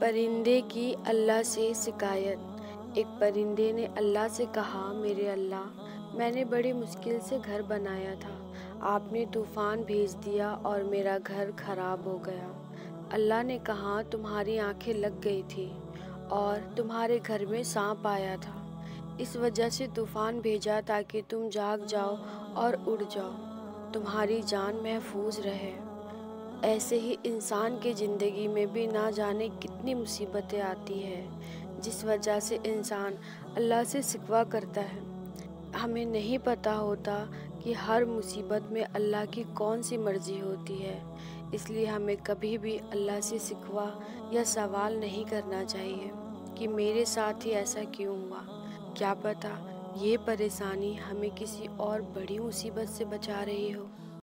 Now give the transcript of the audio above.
परिंदे की अल्लाह से शिकायत। एक परिंदे ने अल्लाह से कहा, मेरे अल्लाह, मैंने बड़ी मुश्किल से घर बनाया था। आपने तूफान भेज दिया और मेरा घर खराब हो गया। अल्लाह ने कहा, तुम्हारी आंखें लग गई थी और तुम्हारे घर में सांप आया था। इस वजह से तूफान भेजा ताकि तुम जाग जाओ और उड़ जाओ, तुम्हारी जान महफूज रहे। ऐसे ही इंसान की ज़िंदगी में भी ना जाने कितनी मुसीबतें आती है, जिस वजह से इंसान अल्लाह से शिकवा करता है। हमें नहीं पता होता कि हर मुसीबत में अल्लाह की कौन सी मर्ज़ी होती है, इसलिए हमें कभी भी अल्लाह से शिकवा या सवाल नहीं करना चाहिए कि मेरे साथ ही ऐसा क्यों हुआ। क्या पता ये परेशानी हमें किसी और बड़ी मुसीबत से बचा रही हो।